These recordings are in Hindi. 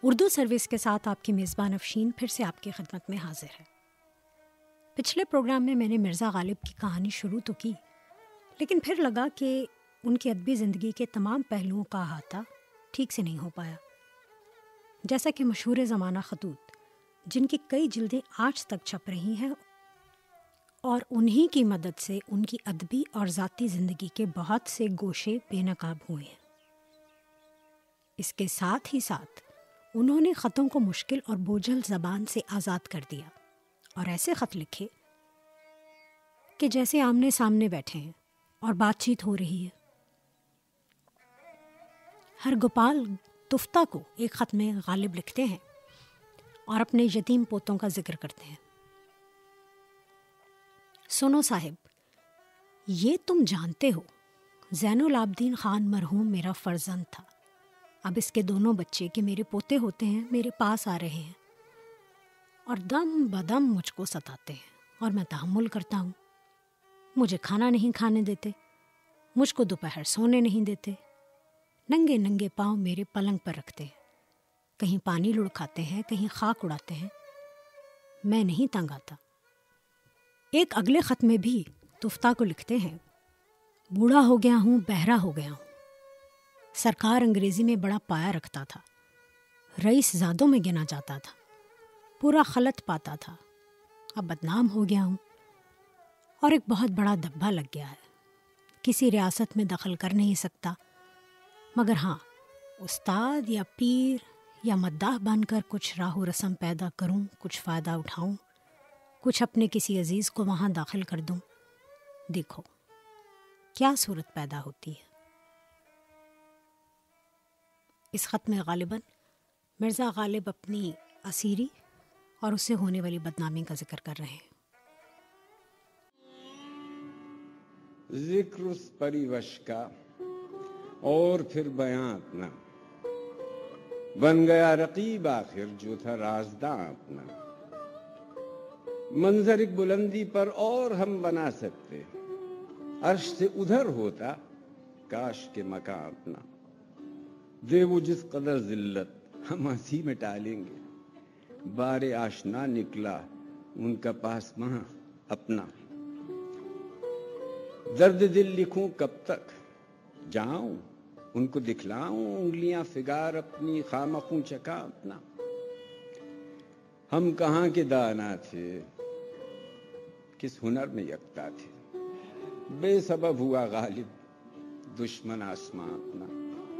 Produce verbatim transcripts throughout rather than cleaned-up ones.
उर्दू सर्विस के साथ आपकी मेज़बान अफशीन फिर से आपकी खिदमत में हाजिर है। पिछले प्रोग्राम में मैंने मिर्ज़ा गालिब की कहानी शुरू तो की, लेकिन फिर लगा कि उनकी अदबी ज़िंदगी के तमाम पहलुओं का अहाता ठीक से नहीं हो पाया। जैसा कि मशहूर ज़माना खतूत, जिनकी कई जिल्दें आज तक छप रही हैं और उन्हीं की मदद से उनकी अदबी और ज़ाती ज़िंदगी के बहुत से गोशे बेनकाब हुए हैं। इसके साथ ही साथ उन्होंने ख़तों को मुश्किल और बोझल ज़बान से आज़ाद कर दिया और ऐसे ख़त लिखे कि जैसे आमने सामने बैठे हैं और बातचीत हो रही है। हर गोपाल तुफ्ता को एक ख़त में गालिब लिखते हैं और अपने यतीम पोतों का जिक्र करते हैं। सुनो साहिब, ये तुम जानते हो ज़ैनुल आबदीन ख़ान मरहूम मेरा फ़र्जंद था। अब इसके दोनों बच्चे कि मेरे पोते होते हैं मेरे पास आ रहे हैं और दम बदम मुझको सताते हैं और मैं तहम्मुल करता हूँ। मुझे खाना नहीं खाने देते, मुझको दोपहर सोने नहीं देते, नंगे नंगे पाँव मेरे पलंग पर रखते हैं, कहीं पानी लुढ़काते हैं, कहीं खाक उड़ाते हैं। मैं नहीं तंग आता। एक अगले ख़त में भी तुफ्ता को लिखते हैं, बूढ़ा हो गया हूँ, बहरा हो गया हूँ। सरकार अंग्रेज़ी में बड़ा पाया रखता था, रईस ज़ादों में गिना जाता था, पूरा खलत पाता था। अब बदनाम हो गया हूँ और एक बहुत बड़ा धब्बा लग गया है। किसी रियासत में दखल कर नहीं सकता, मगर हाँ, उस्ताद या पीर या मद्दाह बनकर कुछ राहु रस्म पैदा करूँ, कुछ फ़ायदा उठाऊँ, कुछ अपने किसी अजीज़ को वहाँ दाखिल कर दूँ। देखो क्या सूरत पैदा होती है। इस ख़त में गालिबन मिर्ज़ा गालिब अपनी असीरी और उससे होने वाली बदनामी का जिक्र कर रहे हैं। जिक्र उस परिवश का और फिर बयां अपना, बन गया रकीब आखिर जो था राज़दां अपना। मंजर एक बुलंदी पर और हम बना सकते, अर्श से उधर होता काश के मकां अपना। दे वो जिस कदर जिल्लत हम हंसी में टालेंगे, बारे आशना निकला उनका पास वहां अपना। दर्द दिल लिखूं कब तक, जाऊं उनको दिखलाऊं उंगलियां फिगार अपनी, खामखूं चका अपना। हम कहाँ के दाना थे, किस हुनर में यकता थे, बेसबब हुआ गालिब दुश्मन आसमां अपना।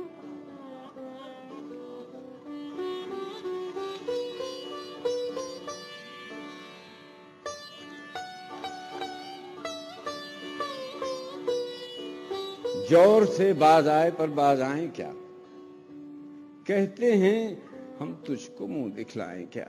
जोर से बाज आए पर बाज आए क्या, कहते हैं हम तुझको मुंह दिखलाएं क्या।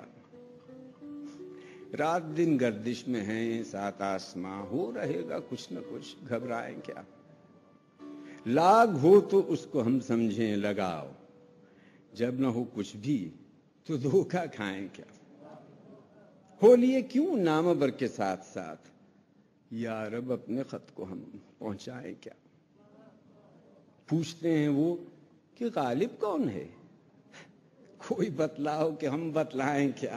रात दिन गर्दिश में हैं सात आसमां, हो रहेगा कुछ न कुछ घबराएं क्या। लाग हो तो उसको हम समझें लगाओ, जब न हो कुछ भी तो धोखा खाएं क्या। हो लिए क्यों नामवर के साथ साथ, या रब अपने खत को हम पहुंचाएं क्या। पूछते हैं वो कि गालिब कौन है, कोई बतलाओ कि हम बतलाएं क्या।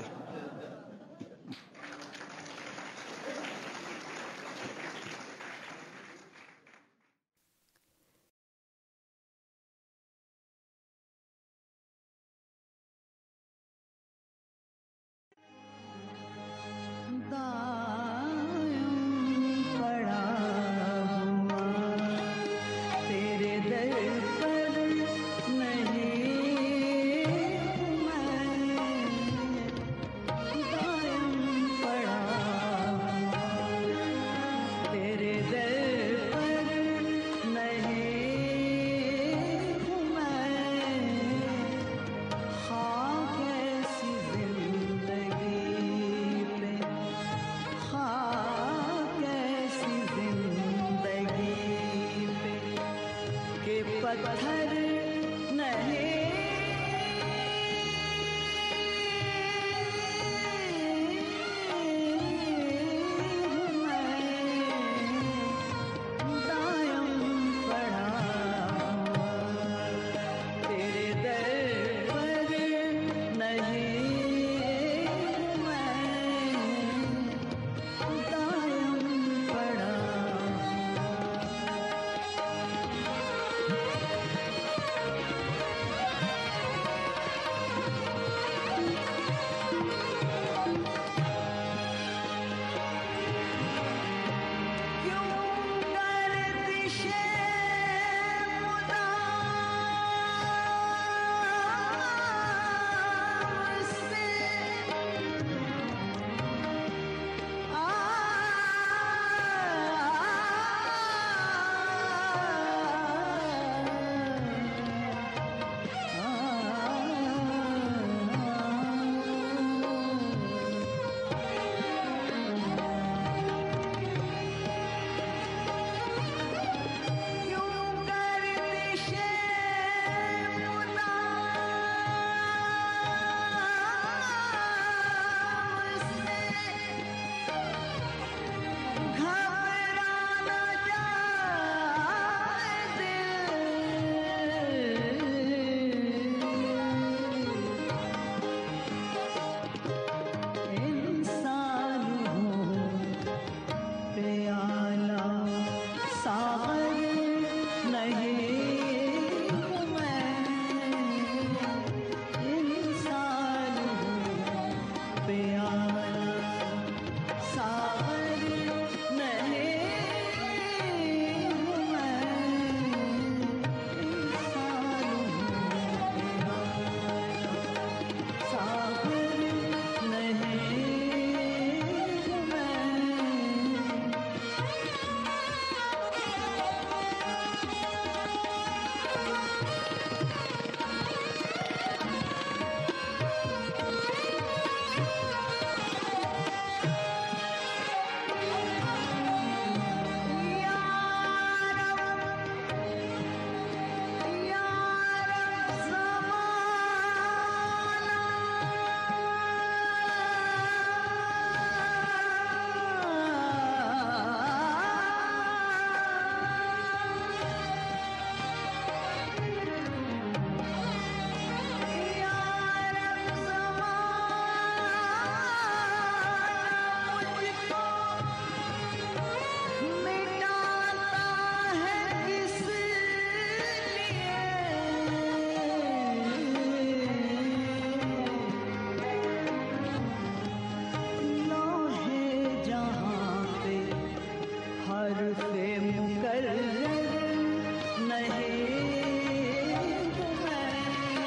से मुकर्रर नहीं हूँ मैं,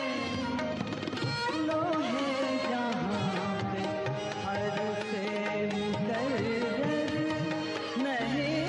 लोहे जहाँ पे हर से मुकर्रर नहीं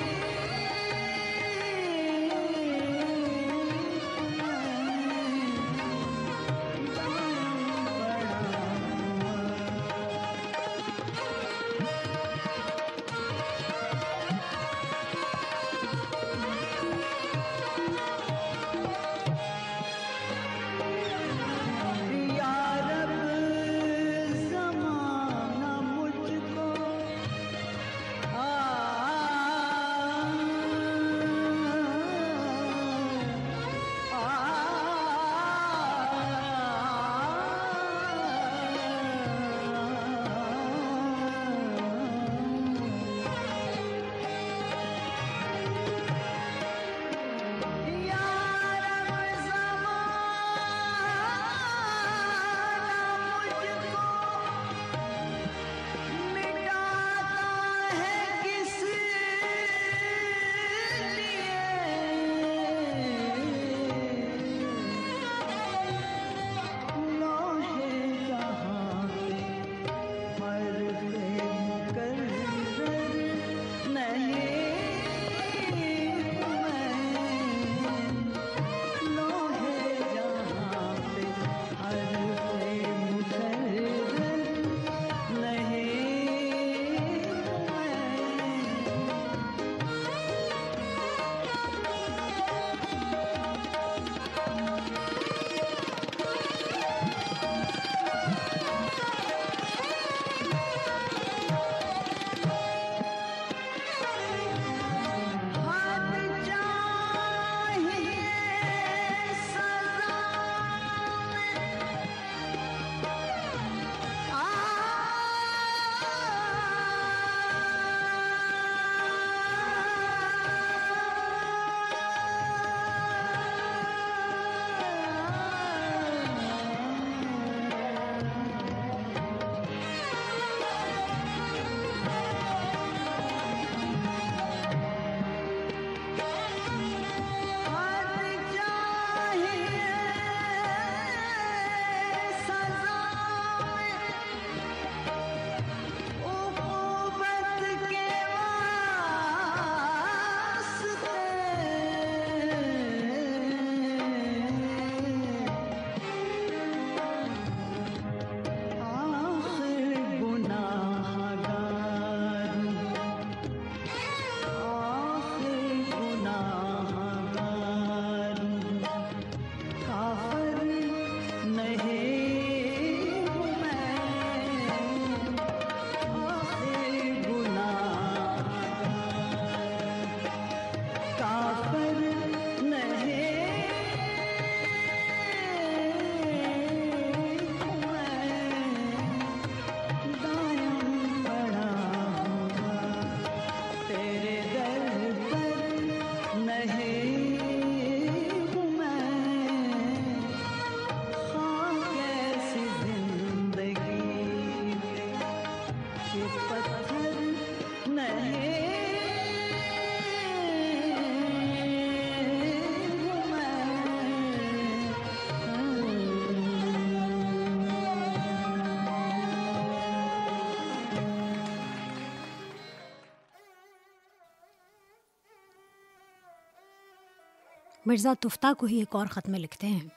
मिर्ज़ा तुफ्ता को ही एक और ख़त में लिखते हैं,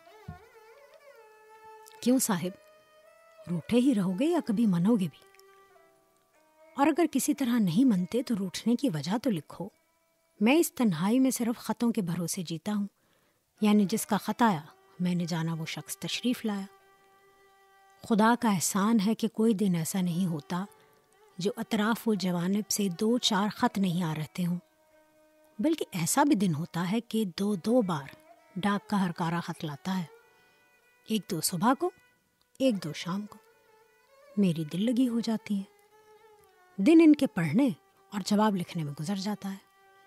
क्यों साहिब, रूठे ही रहोगे या कभी मनोगे भी? और अगर किसी तरह नहीं मनते तो रूठने की वजह तो लिखो। मैं इस तन्हाई में सिर्फ ख़तों के भरोसे जीता हूँ, यानी जिसका ख़त आया मैंने जाना वो शख्स तशरीफ़ लाया। खुदा का एहसान है कि कोई दिन ऐसा नहीं होता जो अतराफ़ व जवानिब से दो चार ख़त नहीं आ रहते हों, बल्कि ऐसा भी दिन होता है कि दो दो बार डाक का हरकारा ख़त लाता है, एक दो सुबह को, एक दो शाम को। मेरी दिल लगी हो जाती है, दिन इनके पढ़ने और जवाब लिखने में गुजर जाता है।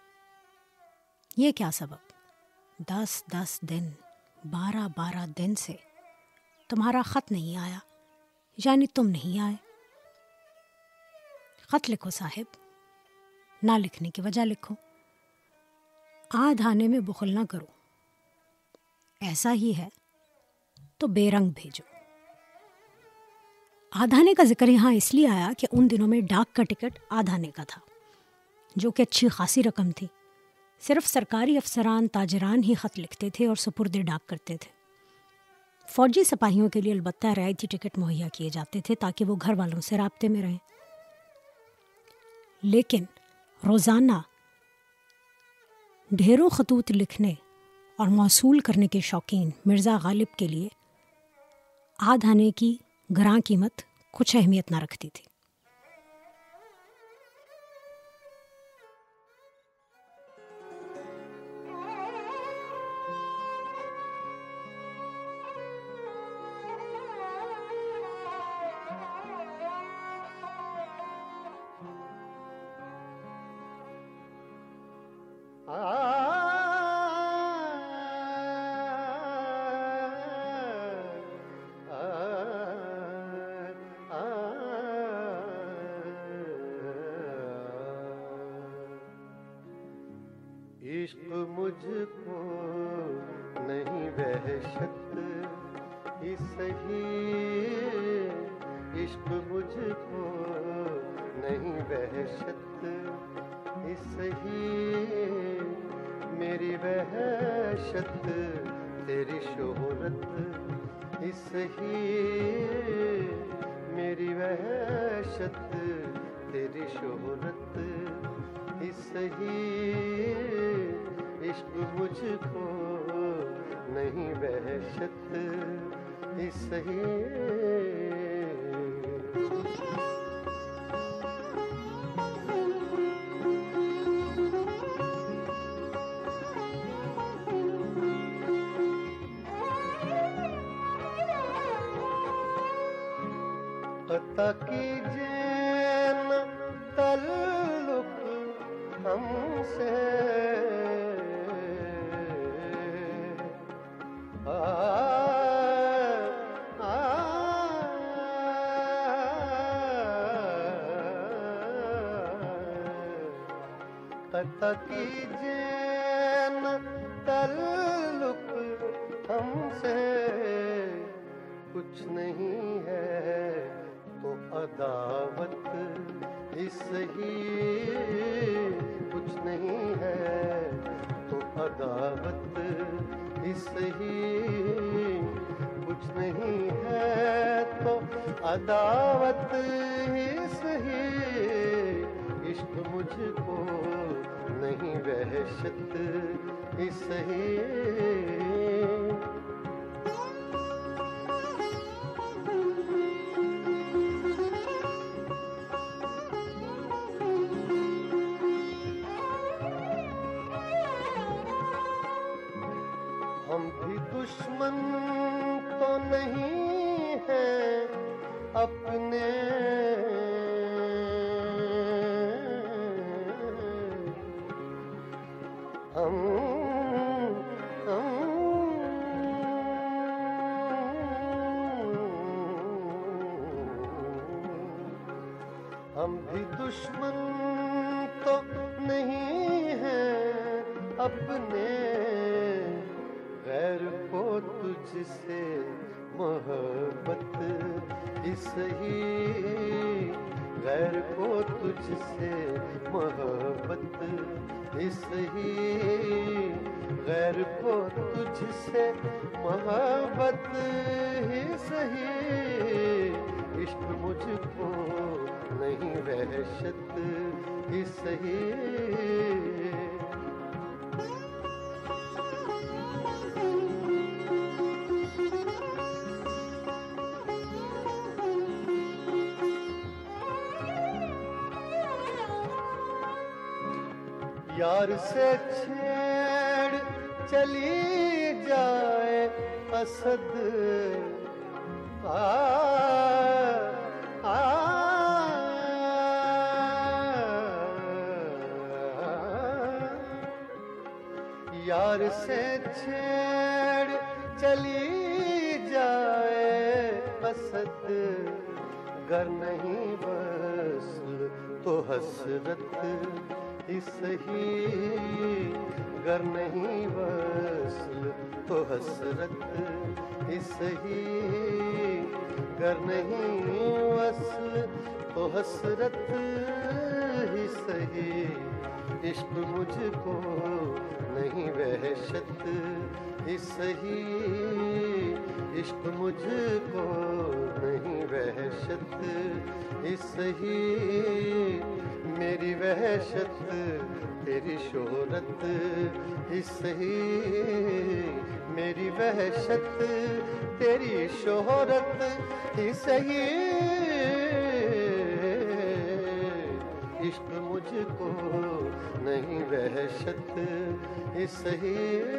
ये क्या सबब? दस दस दिन, बारह बारह दिन से तुम्हारा ख़त नहीं आया, यानी तुम नहीं आए। ख़त लिखो साहिब, ना लिखने की वजह लिखो। आध आने में बुखल ना करो, ऐसा ही है तो बेरंग भेजो। आधाने का जिक्र यहाँ इसलिए आया कि उन दिनों में डाक का टिकट आधाने का था, जो कि अच्छी खासी रकम थी। सिर्फ सरकारी अफसरान ताजरान ही ख़त लिखते थे और सुपुर्द डाक करते थे। फौजी सिपाहियों के लिए अलबत्ता रियायती टिकट मुहैया किए जाते थे ताकि वो घर वालों से राब्ते में रहें। लेकिन रोज़ाना ढेरों खतूत लिखने और मौसूल करने के शौकीन मिर्ज़ा गालिब के लिए आधाने की ग्रां कीमत कुछ अहमियत न रखती थी। इश्क मुझको नहीं वहशत ही सही, इश्क मुझको नहीं वहशत ही सही, मेरी वहशत तेरी शोहरत ही सही, मेरी वहशत तेरी शोहरत ही सही, इश्क मुझको नहीं वहशत ही सही। पता कीजिए न तल्लुक हमसे, आ, आ, पता कीजिए न तल्लुक हमसे, कुछ नहीं है तो अदावत ही सही, कुछ नहीं है तो अदावत ही सही, कुछ नहीं है तो अदावत ही सही, इश्क मुझको नहीं वहशत ही सही। हम भी दुश्मन तो नहीं हैं अपने, हम हम हम भी दुश्मन तो नहीं हैं अपने, गैर को तुझसे मोहब्बत ही सही, गैर को तुझसे मोहब्बत ही सही, गैर को तुझसे मोहब्बत ही सही, इश्क मुझको नहीं वहशत ही सही। यार से छेड़ चली जाए असद, आ, आ, यार से छेड़ चली जाए असद, गर नहीं बस तो हसरत ही सही, गर नहीं वसल तो हसरत ही सही, गर नहीं वसल तो हसरत ही सही। इश्क मुझको नहीं वहशत ही सही, इश्क मुझको नहीं वहशत ही सही। मेरी वहशत तेरी शोहरत ही सही, मेरी वहशत तेरी शोहरत ही सही। इश्क मुझको नहीं वहशत ही सही।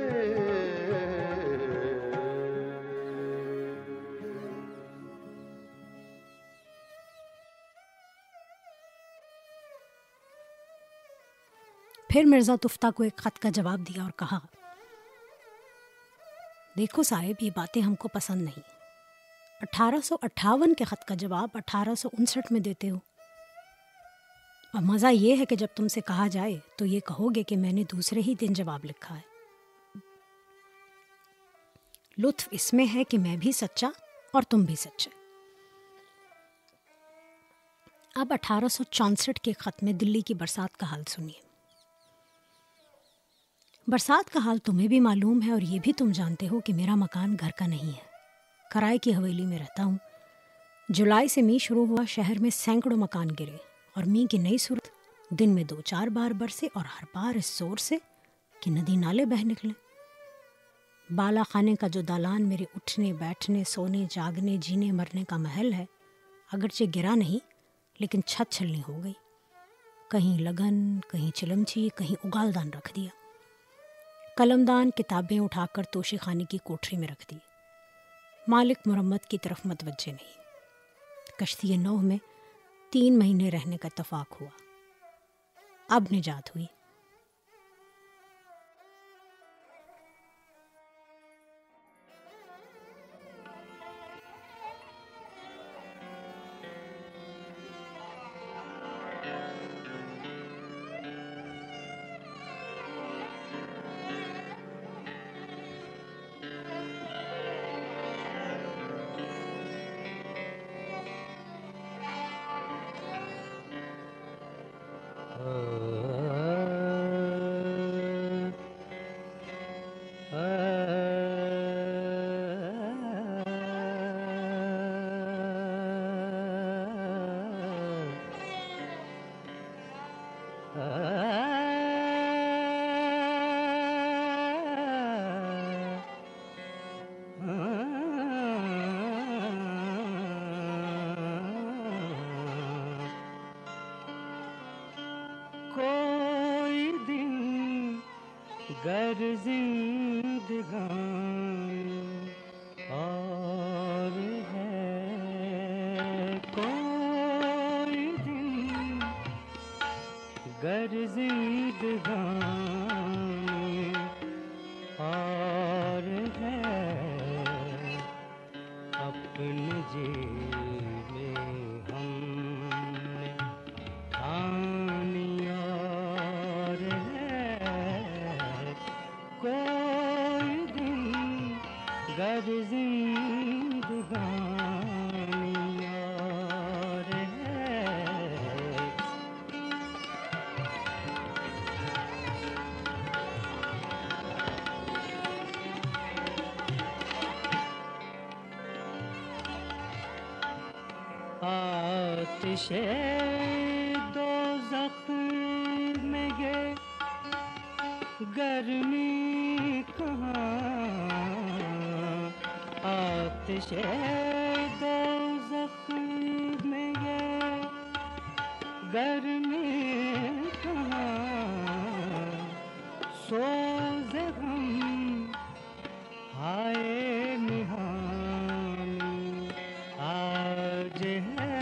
फिर मिर्ज़ा तुफ्ता को एक ख़त का जवाब दिया और कहा, देखो साहिब, ये बातें हमको पसंद नहीं। अठारह सौ अट्ठावन के ख़त का जवाब अठारह सौ उनसठ में देते हो। और मज़ा ये है कि जब तुमसे कहा जाए तो ये कहोगे कि मैंने दूसरे ही दिन जवाब लिखा है। लुत्फ़ इसमें है कि मैं भी सच्चा और तुम भी सच्चे। अब अठारह सौ चौंसठ के ख़त में दिल्ली की बरसात का हाल सुनिए। बरसात का हाल तुम्हें भी मालूम है और ये भी तुम जानते हो कि मेरा मकान घर का नहीं है। किराए की हवेली में रहता हूँ। जुलाई से मी शुरू हुआ, शहर में सैकड़ों मकान गिरे और मी की नई सूरत दिन में दो चार बार बरसे और हर बार इस जोर से कि नदी नाले बह निकले। बाला खाने का जो दालान मेरे उठने बैठने सोने जागने जीने मरने का महल है, अगरचे गिरा नहीं लेकिन छत छलनी हो गई। कहीं लगन, कहीं चिलमची, कहीं उगालदान रख दिया। कलमदान किताबें उठाकर तोशी खाने की कोठरी में रख दी। मालिक मुरम्मत की तरफ मतवज्जे नहीं। कश्ती नौह में तीन महीने रहने का इत्तफाक हुआ। अब निजात हुई। कोई दिन गर जिंदगानी और है, कोई दिन गर जिंदगानी और है, अपने जी में हमने ठानी और है, कोई दिन गर जिंदगानी और है। आतिशे दोज़ख में ये गर्मी कहाँ, आतिशे दोज़ख में ये गर्मी कहाँ, सोज़े हम हाय निहानी आज है,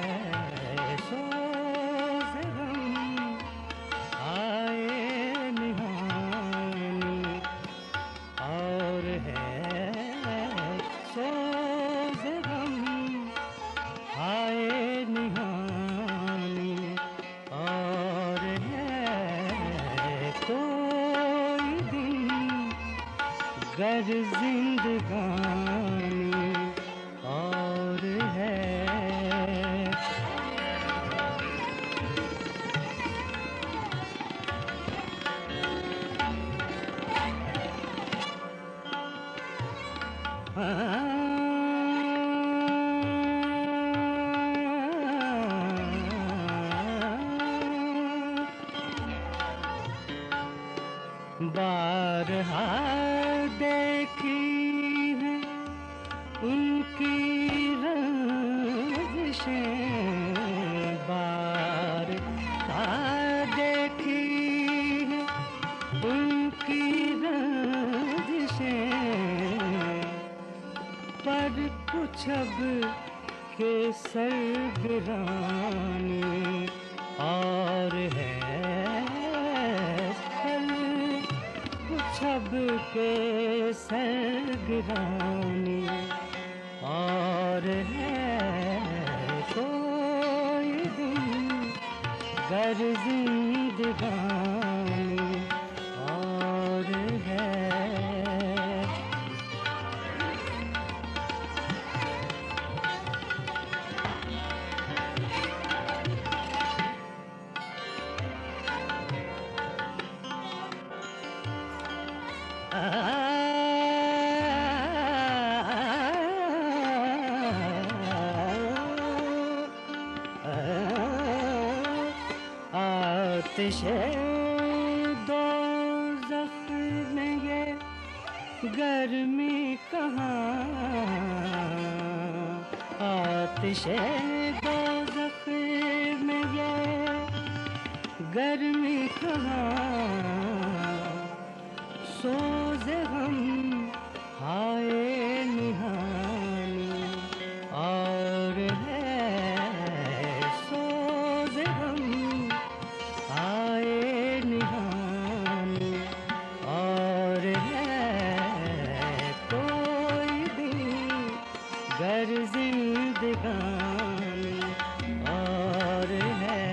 सोज़े हम आए निहानी और है, सोज़े हम आए निहानी और है, कोई गर जिंदगानी और है। बारहा देखी है उनकी रंजिशें, बारहा देखी है उनकी रंजिशें, पर कुछ अब के सरगरानी और है। छब के सरगरानी और है। कोई दिन गर जिंदगानी और है। आतिशे दोज़ख में ये गर्मी कहाँ, आतिशे दोज़ख में ये गर्मी कहाँ, सोज़े हम हाय निहानी और है। सोज़े हम हाय निहानी और है। कोई दिन गर जिंदगानी और है।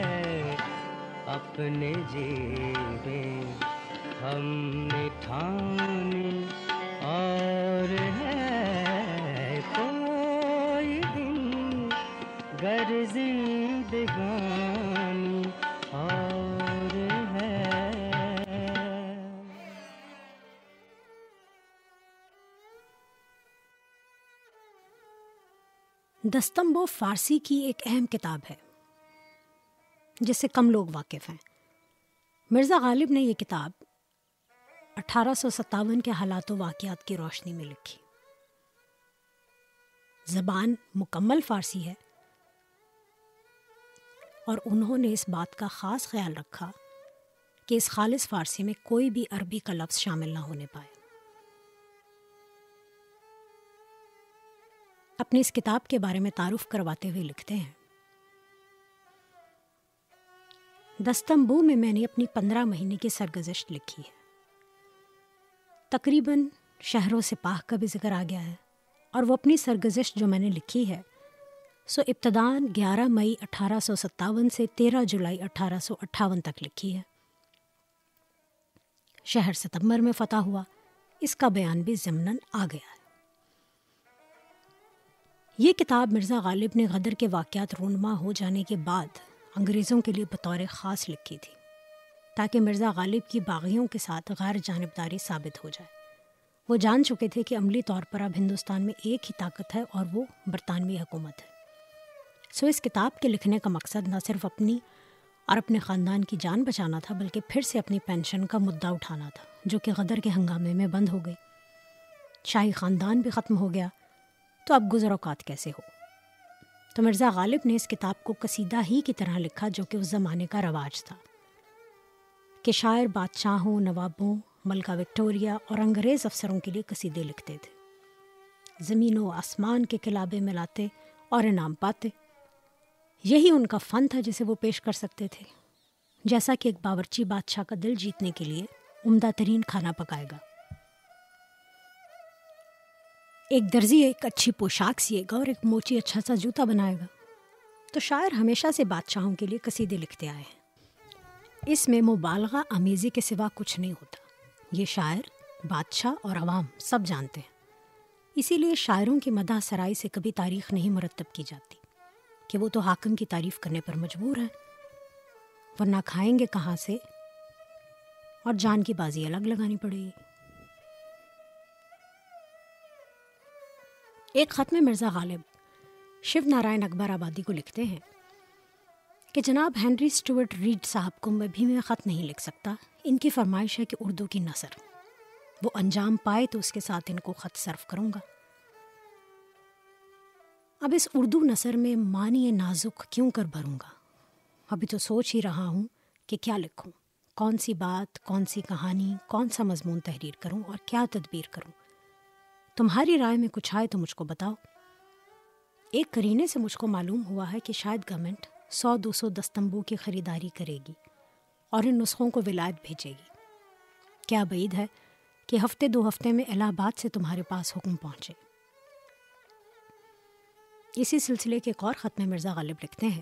अपने जीवे हमने ठानी और है। कोई दिन गर जिंदगानी और है। दस्तम्बो फारसी की एक अहम किताब है जिससे कम लोग वाकिफ़ हैं। मिर्ज़ा गालिब ने यह किताब अठारह सौ सत्तावन के हालात वाक़ियात की रोशनी में लिखी। ज़बान मुकम्मल फ़ारसी है और उन्होंने इस बात का ख़ास ख्याल रखा कि इस खालिस फ़ारसी में कोई भी अरबी का लफ्ज़ शामिल ना होने पाए। अपनी इस किताब के बारे में तारुफ करवाते हुए लिखते हैं, दस्तम्बू में मैंने अपनी पंद्रह महीने की सरगुज़श्त लिखी है। तकरीबन शहरों से पाक का भी जिक्र आ गया है और वो अपनी सरगुज़श्त जो मैंने लिखी है सो इब्तदान ग्यारह मई अठारह सौ सत्तावन से तेरह जुलाई अठारह सौ अट्ठावन तक लिखी है। शहर सितंबर में फ़तह हुआ, इसका बयान भी ज़िम्नन आ गया है। ये किताब मिर्ज़ा गालिब ने गदर के वाक़यात रूनमा हो जाने के बाद अंग्रेज़ों के लिए बतौर ख़ास लिखी थी ताकि मिर्ज़ा गालिब की बागियों के साथ गैर जानिबदारी साबित हो जाए। वो जान चुके थे कि अमली तौर पर अब हिंदुस्तान में एक ही ताकत है और वो बरतानवी हुकूमत है। सो इस किताब के लिखने का मकसद न सिर्फ अपनी और अपने ख़ानदान की जान बचाना था बल्कि फिर से अपनी पेंशन का मुद्दा उठाना था जो कि गदर के हंगामे में बंद हो गई। शाही ख़ानदान भी ख़त्म हो गया, तो अब गुज़र औक़ात कैसे हो। तो मिर्ज़ा गालिब ने इस किताब को कसीदा ही की तरह लिखा जो कि उस ज़माने का रवाज था कि शायर बादशाहों, नवाबों, मलका विक्टोरिया और अंग्रेज़ अफसरों के लिए कसीदे लिखते थे। ज़मीन व आसमान के किलाबे मिलाते और इनाम पाते। यही उनका फ़न था जिसे वो पेश कर सकते थे। जैसा कि एक बावर्ची बादशाह का दिल जीतने के लिए उम्दा तरीन खाना पकाएगा, एक दर्जी एक अच्छी पोशाक सिएगा और एक मोची अच्छा सा जूता बनाएगा, तो शायर हमेशा से बादशाहों के लिए कसीदे लिखते आए हैं। इसमें मुबालगा आमेज़ी के सिवा कुछ नहीं होता। ये शायर बादशाह और अवाम सब जानते हैं। इसीलिए शायरों की मदह सराय से कभी तारीख नहीं मुरतब की जाती कि वो तो हाकिम की तारीफ करने पर मजबूर है, वरना खाएंगे कहाँ से और जान की बाजी अलग लगानी पड़ेगी। एक खत में मिर्ज़ा गालिब शिव नारायण अकबर आबादी को लिखते हैं कि जनाब हेनरी स्टुअर्ट रीड साहब को मैं भी में ख़त नहीं लिख सकता। इनकी फरमाइश है कि उर्दू की नसर वो अंजाम पाए तो उसके साथ इनको ख़त सर्व करूँगा। अब इस उर्दू नसर में मानिए नाजुक क्यों कर भरूँगा। अभी तो सोच ही रहा हूँ कि क्या लिखूँ, कौन सी बात, कौन सी कहानी, कौन सा मजमून तहरीर करूँ और क्या तदबीर करूँ। तुम्हारी राय में कुछ आए तो मुझको बताओ। एक करीने से मुझको मालूम हुआ है कि शायद गवर्नमेंट सौ दो सौ दस्तंबू की ख़रीदारी करेगी और इन नुस्खों को विलायत भेजेगी। क्या बैद है कि हफ्ते दो हफ्ते में इलाहाबाद से तुम्हारे पास हुक्म पहुँचे। इसी सिलसिले के एक और ख़त में मिर्ज़ा गालिब लिखते हैं,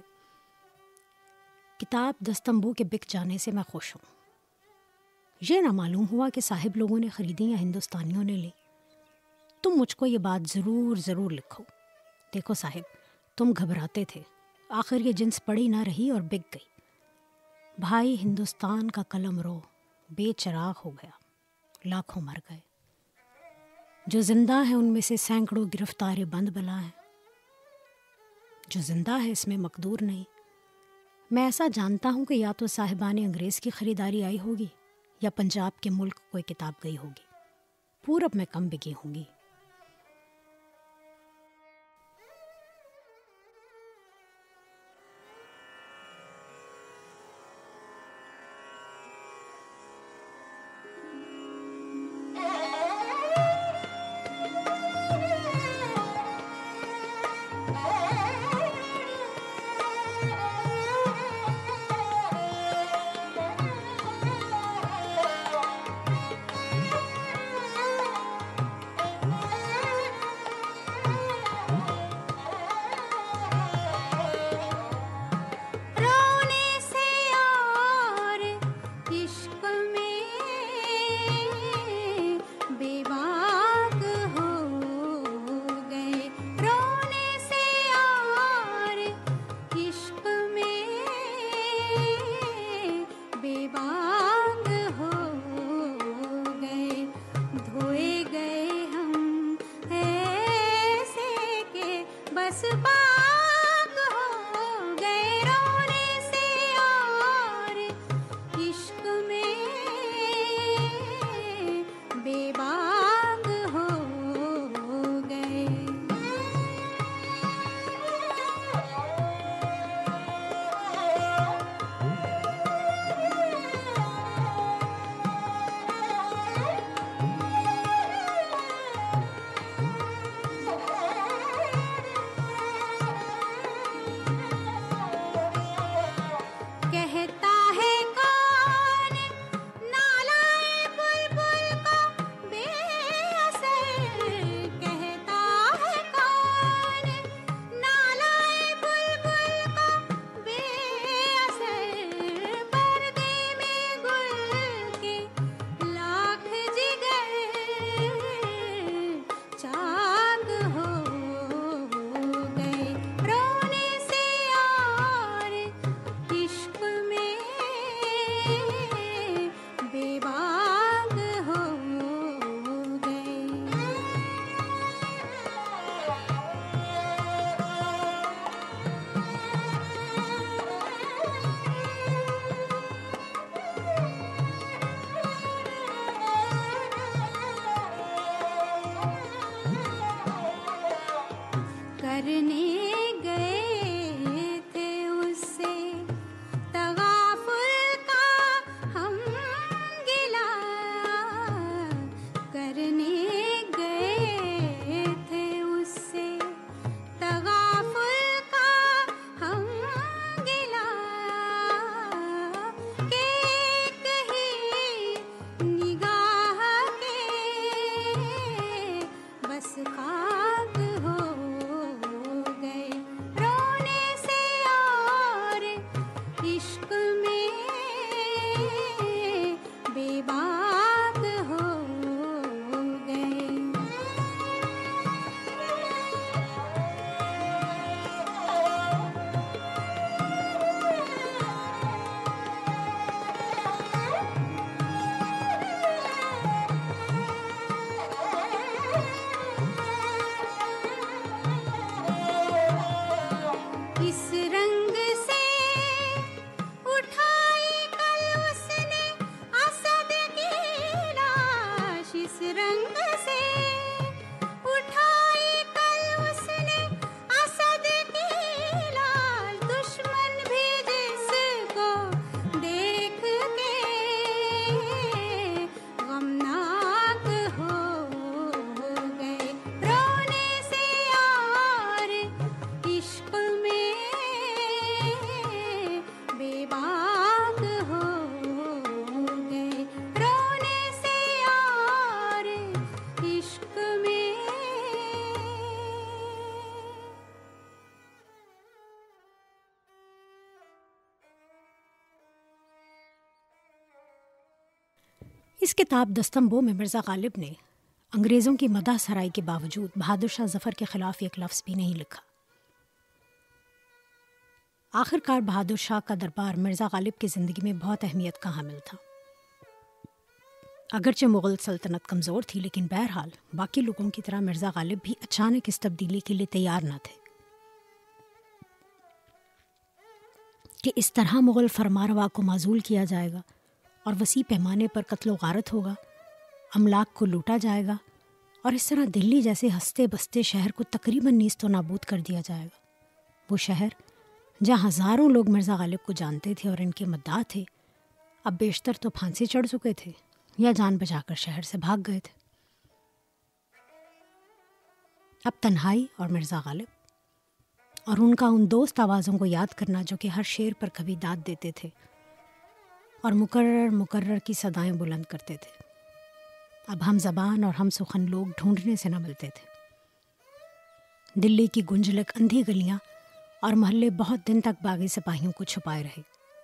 किताब दस्तंबू के बिक जाने से मैं खुश हूँ। ये ना मालूम हुआ कि साहिब लोगों ने ख़रीदी या हिंदुस्तानियों ने ली। तुम मुझको ये बात ज़रूर ज़रूर लिखो। देखो साहिब, तुम घबराते थे, आखिर ये जिन्स पड़ी ना रही और बिक गई। भाई हिंदुस्तान का कलमरो बेचराग हो गया, लाखों मर गए। जो जिंदा है उनमें से सैकड़ों गिरफ्तार बंद बला हैं। जो जिंदा है इसमें मकदूर नहीं। मैं ऐसा जानता हूँ कि या तो साहिबान अंग्रेज़ की ख़रीदारी आई होगी या पंजाब के मुल्क कोई किताब गई होगी। पूरब में कम बिकी होंगी। इस किताब दस्तंबो में मिर्ज़ा गालिब ने अंग्रेज़ों की मदह सराई के बावजूद बहादुर शाह ज़फ़र के ख़िलाफ़ एक लफ्ज़ भी नहीं लिखा। आखिरकार बहादुर शाह का दरबार मिर्ज़ा गालिब की ज़िंदगी में बहुत अहमियत का हामिल था। अगरचे मुग़ल सल्तनत कमज़ोर थी, लेकिन बहरहाल बाकी लोगों की तरह मिर्ज़ा गालिब भी अचानक इस तब्दीली के लिए तैयार न थे कि इस तरह मुग़ल फरमारवा को माज़ूल किया जाएगा और वसी पैमाने पर कत्लो गारत होगा, अमलाक को लूटा जाएगा और इस तरह दिल्ली जैसे हंसते बसते शहर को तकरीबन नीस्त व नाबूद कर दिया जाएगा। वो शहर जहाँ हज़ारों लोग मिर्ज़ा गालिब को जानते थे और इनके मद्दाह थे, अब बेशतर तो फांसी चढ़ चुके थे या जान बचाकर शहर से भाग गए थे। अब तन्हाई और मिर्ज़ा गालिब और उनका उन दोस्त आवाज़ों को याद करना जो कि हर शेर पर कभी दाद देते थे और मुकर्रर मुकर्रर की सदाएं बुलंद करते थे, अब हम ज़बान और हम सुखन लोग ढूंढने से न मिलते थे। दिल्ली की गुंजलक अंधी गलियां और मोहल्ले बहुत दिन तक बागी सिपाहियों को छुपाए रहे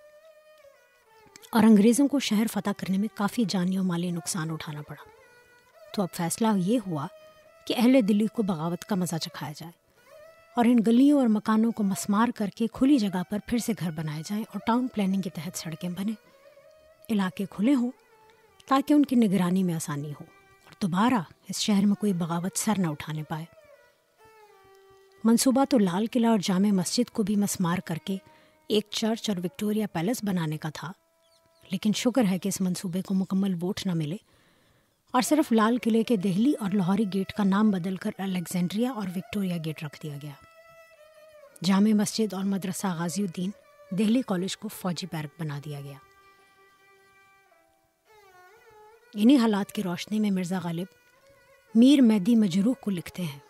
और अंग्रेज़ों को शहर फतह करने में काफ़ी जानी और माली नुकसान उठाना पड़ा। तो अब फैसला ये हुआ कि अहले दिल्ली को बगावत का मज़ा चखाया जाए और इन गलियों और मकानों को मसमार करके खुली जगह पर फिर से घर बनाए जाएं और टाउन प्लानिंग के तहत सड़कें बने, इलाके खुले हों ताकि उनकी निगरानी में आसानी हो और दोबारा इस शहर में कोई बगावत सर न उठाने पाए। मंसूबा तो लाल किला और जामे मस्जिद को भी मसमार करके एक चर्च और विक्टोरिया पैलेस बनाने का था, लेकिन शुक्र है कि इस मंसूबे को मुकम्मल वोट न मिले और सिर्फ लाल किले के दिल्ली और लाहौरी गेट का नाम बदलकर अलेक्जेंड्रिया और विक्टोरिया गेट रख दिया गया। जामे मस्जिद और मदरसा गाज़ीउद्दीन दिल्ली कॉलेज को फौजी बैरक बना दिया गया। इन्हीं हालात की रोशनी में मिर्ज़ा गालिब मीर मेहदी मजरूह को लिखते हैं,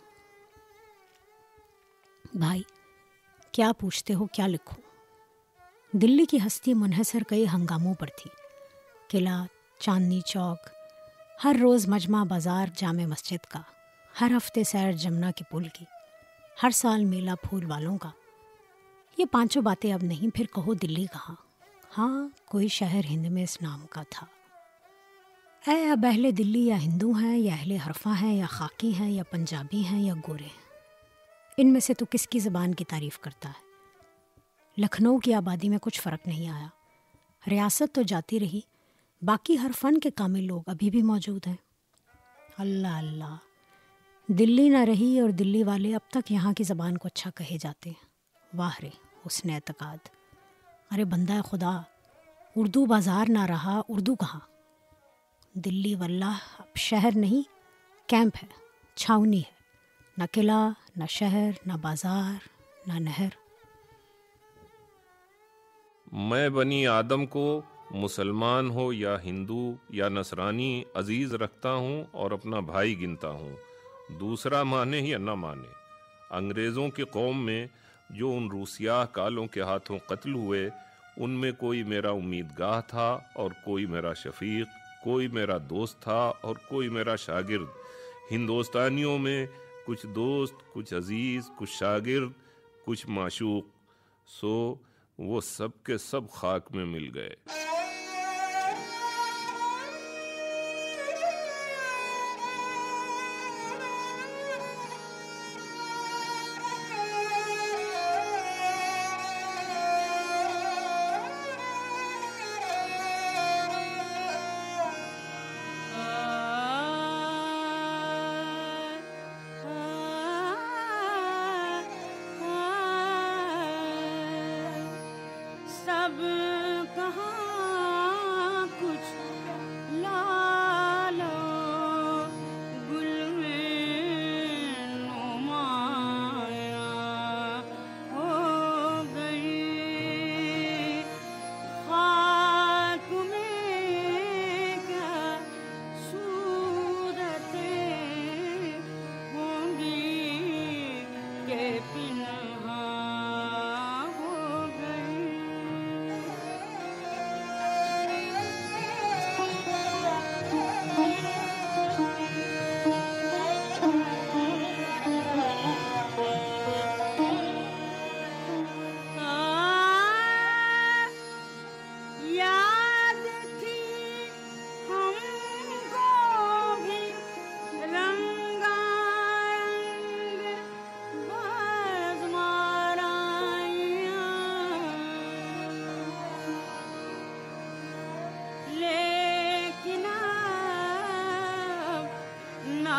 भाई क्या पूछते हो, क्या लिखूं? दिल्ली की हस्ती मुनहसर कई हंगामों पर थी। किला, चांदनी चौक, हर रोज़ मजमा बाज़ार जामे मस्जिद का, हर हफ्ते सैर जमुना के पुल की, हर साल मेला फूल वालों का। ये पांचों बातें अब नहीं, फिर कहो दिल्ली कहाँ? हाँ, कोई शहर हिंद में इस नाम का था। ऐ अब अहले दिल्ली या हिंदू हैं या अहले हरफा हैं या खाकी हैं या पंजाबी हैं या गोरे हैं, इनमें से तो किसकी ज़बान की तारीफ़ करता है? लखनऊ की आबादी में कुछ फ़र्क नहीं आया, रियासत तो जाती रही, बाकी हर फन के कामिल लोग अभी भी मौजूद हैं। अल्लाह अल्लाह, दिल्ली ना रही और दिल्ली वाले अब तक यहाँ की ज़बान को अच्छा कहे जाते हैं। वाह रे हुस्न एतकाद। अरे बंदा खुदा, उर्दू बाज़ार ना रहा, उर्दू कहाँ? दिल्ली वल्लाह अब शहर नहीं, कैंप है, छावनी है। न किला, न शहर, न बाज़ार, न नहर। मैं बनी आदम को मुसलमान हो या हिंदू या नसरानी अजीज रखता हूँ और अपना भाई गिनता हूँ, दूसरा माने या न माने। अंग्रेज़ों की कौम में जो उन रूसिया कालों के हाथों कत्ल हुए, उनमें कोई मेरा उम्मीदगाह था और कोई मेरा शफीक, कोई मेरा दोस्त था और कोई मेरा शागिर्द। हिंदुस्तानियों में कुछ दोस्त, कुछ अजीज, कुछ शागिर्द, कुछ माशूक, सो वो सब के सब खाक में मिल गए। सब कहाँ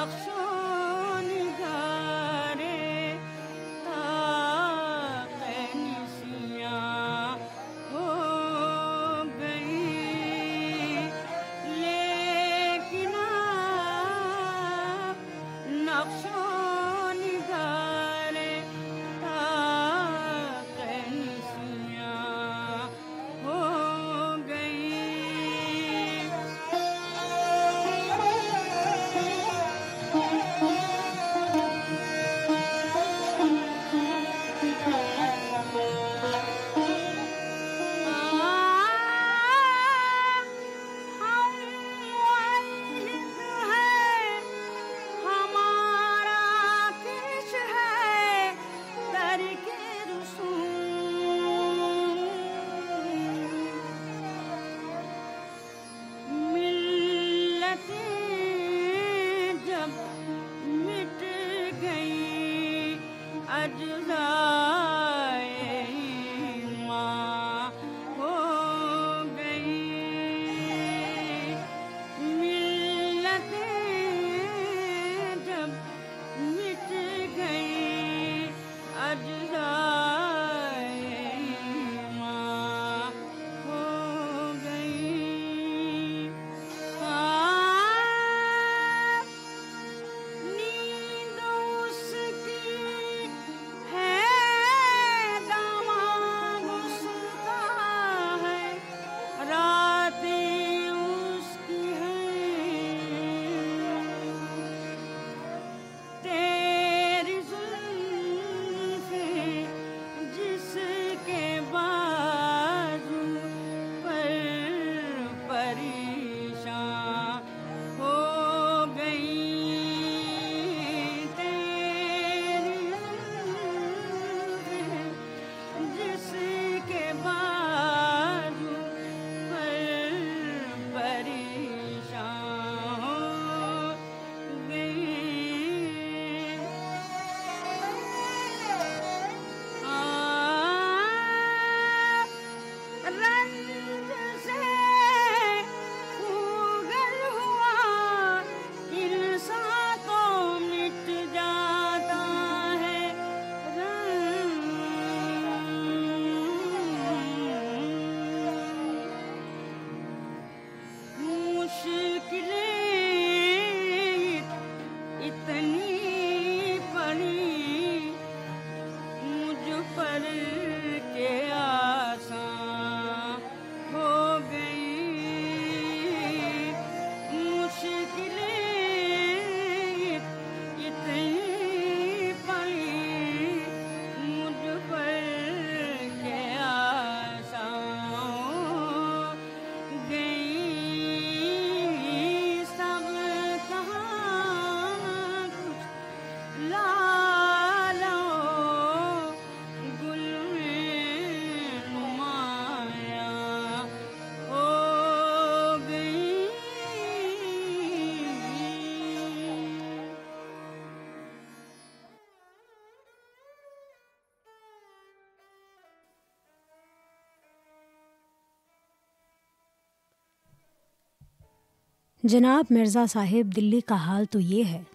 जनाब मिर्ज़ा साहिब, दिल्ली का हाल तो ये है,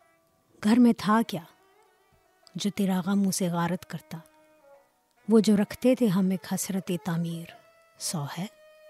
घर में था क्या जो तेरा गम उसे गारत करता, वो जो रखते थे हम एक हसरत तामीर सौ है।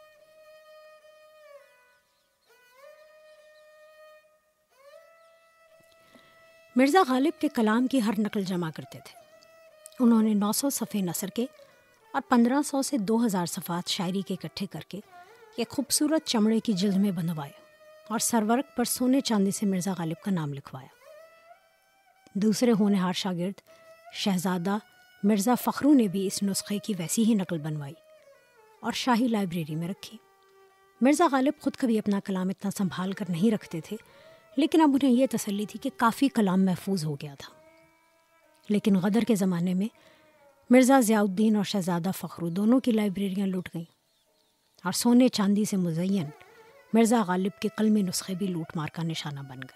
मिर्ज़ा गालिब के कलाम की हर नकल जमा करते थे। उन्होंने नौ सौ सफ़े नसर के और पंद्रह सौ से दो हज़ार सफ़ात शायरी के इकट्ठे करके एक खूबसूरत चमड़े की जिल्द में बंधवाए और सरवर्क पर सोने चांदी से मिर्ज़ा गालिब का नाम लिखवाया। दूसरे होनहार शागिर्द शहजादा मिर्ज़ा फ़खरू ने भी इस नुस्खे की वैसी ही नकल बनवाई और शाही लाइब्रेरी में रखी। मिर्ज़ा गालिब ख़ुद कभी अपना कलाम इतना संभाल कर नहीं रखते थे, लेकिन अब उन्हें यह तसल्ली थी कि काफ़ी कलाम महफूज हो गया था। लेकिन गदर के ज़माने में मिर्ज़ा ज़ियाउद्दीन और शहज़ादा फ़खरू दोनों की लाइब्रेरियाँ लूट गईं और सोने चांदी से मुज़य्यन मिर्ज़ा गालिब के कलमी नुस्खे भी लूट मार का निशाना बन गए।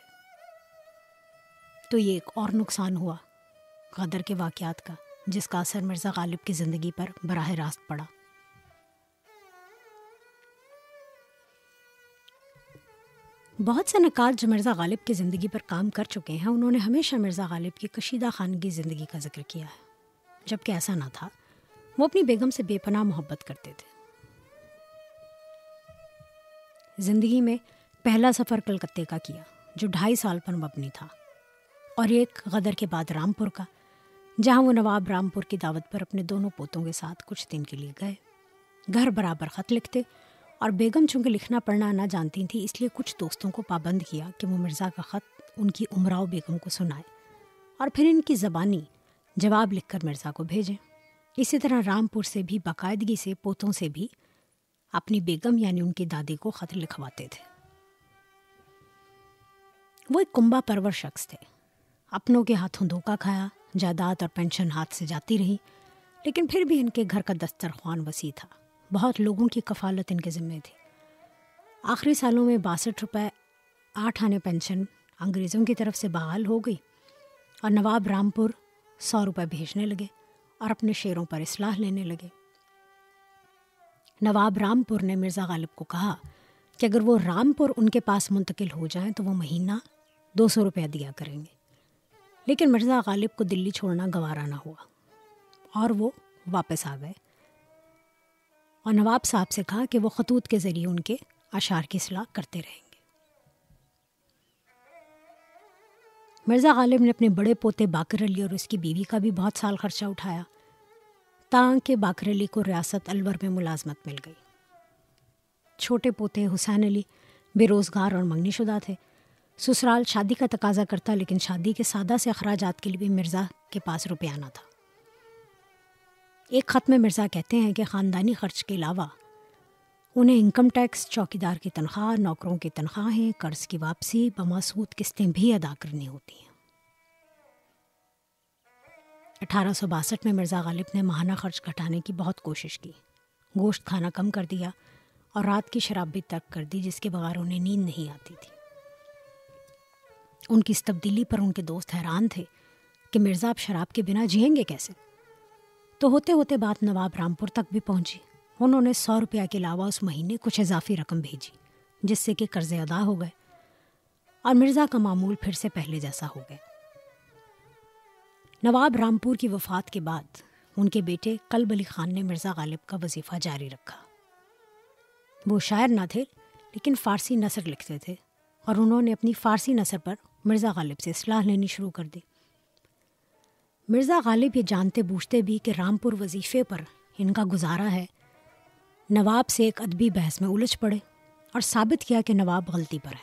तो ये एक और नुकसान हुआ गदर के वाक़यात का, जिसका असर मिर्ज़ा गालिब की ज़िंदगी पर बराह रास्त पड़ा। बहुत से नक्काद जो मिर्ज़ा गालिब की ज़िंदगी पर काम कर चुके हैं, उन्होंने हमेशा मिर्ज़ा गालिब की कशीदा खानगी ज़िंदगी का जिक्र किया है, जबकि ऐसा ना था। वो अपनी बेगम से बेपनाह मोहब्बत करते थे। ज़िंदगी में पहला सफ़र कलकत्ते का किया, जो ढाई साल पर मबनी था, और एक गदर के बाद रामपुर का, जहाँ वो नवाब रामपुर की दावत पर अपने दोनों पोतों के साथ कुछ दिन के लिए गए। घर बराबर ख़त लिखते, और बेगम चूँकि लिखना पढ़ना ना जानती थी, इसलिए कुछ दोस्तों को पाबंद किया कि वो मिर्ज़ा का ख़त उनकी उमराव बेगम को सुनाए और फिर इनकी ज़बानी जवाब लिखकर मिर्ज़ा को भेजें। इसी तरह रामपुर से भी बाकायदगी से पोतों से भी अपनी बेगम यानी उनकी दादी को ख़त लिखवाते थे। वो एक कुंबा परवर शख्स थे। अपनों के हाथों धोखा खाया, जायदाद और पेंशन हाथ से जाती रही, लेकिन फिर भी इनके घर का दस्तरख्वान वसी था। बहुत लोगों की कफ़ालत इनके ज़िम्मे थी। आखिरी सालों में बासठ रुपये आठ आने पेंशन अंग्रेज़ों की तरफ से बहाल हो गई और नवाब रामपुर सौ रुपये भेजने लगे और अपने शेरों पर इस्लाह लेने लगे। नवाब रामपुर ने मिर्ज़ा गालिब को कहा कि अगर वो रामपुर उनके पास मुंतकिल हो जाएं तो वो महीना दो सौ रुपया दिया करेंगे, लेकिन मिर्ज़ा गालिब को दिल्ली छोड़ना गवारा ना हुआ और वो वापस आ गए और नवाब साहब से कहा कि वो खतूत के ज़रिए उनके अशार की इस्लाह करते रहेंगे। मिर्ज़ा गालिब ने अपने बड़े पोते बाकर अली और उसकी बीवी का भी बहुत साल खर्चा उठाया, ताकि बाकर अली को रियासत अलवर में मुलाजमत मिल गई। छोटे पोते हुसैन अली बेरोज़गार और मंगनीशुदा थे। ससुराल शादी का तकाजा करता, लेकिन शादी के सादा से अखराजात के लिए भी मिर्ज़ा के पास रुपया ना था। एक ख़त में मिर्ज़ा कहते हैं कि ख़ानदानी ख़र्च के अलावा उन्हें इनकम टैक्स, चौकीदार की तनख्वाह, नौकरों की तनख्वाहें, कर्ज़ की वापसी, बमासूद किस्तें भी अदा करनी होती हैं। अठारह सौ बासठ में मिर्ज़ा गालिब ने माहाना ख़र्च घटाने की बहुत कोशिश की। गोश्त खाना कम कर दिया और रात की शराब भी तर्क कर दी, जिसके बगैर उन्हें नींद नहीं आती थी। उनकी इस तब्दीली पर उनके दोस्त हैरान थे कि मिर्ज़ा अब शराब के बिना जिएंगे कैसे। तो होते होते बात नवाब रामपुर तक भी पहुंची। उन्होंने सौ रुपया के अलावा उस महीने कुछ इजाफी रकम भेजी, जिससे कि कर्जे अदा हो गए और मिर्ज़ा का मामूल फिर से पहले जैसा हो गया। नवाब रामपुर की वफ़ात के बाद उनके बेटे कल्ब अली ख़ान ने मिर्ज़ा गालिब का वजीफ़ा जारी रखा। वो शायर ना थे, लेकिन फ़ारसी नसर लिखते थे और उन्होंने अपनी फ़ारसी नसर पर मिर्ज़ा गालिब से इस्लाह लेनी शुरू कर दी। मिर्ज़ा गालिब ये जानते बूझते भी कि रामपुर वजीफ़े पर इनका गुजारा है, नवाब से एक अदबी बहस में उलझ पड़े और साबित किया कि नवाब गलती पर है।